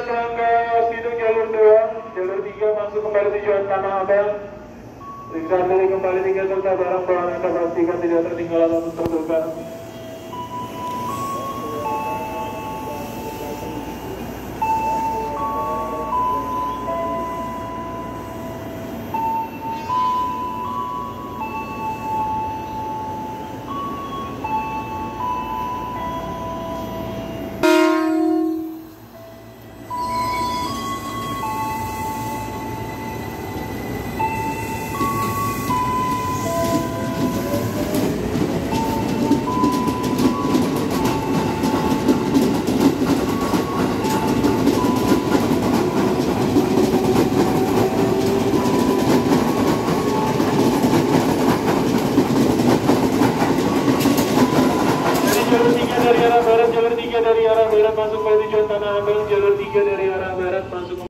Serangga Siduk jalur 2, jalur 3 masuk kembali tujuan Tanah Abang. Periksa diri kembali 3 serta barang bawaan Anda pastikan tidak tertinggal ataupun tertukar. Jalur 3 dari arah barat, jalur 3 dari arah barat masuk ke tujuan Tanah Abang, jalur 3 dari arah barat masuk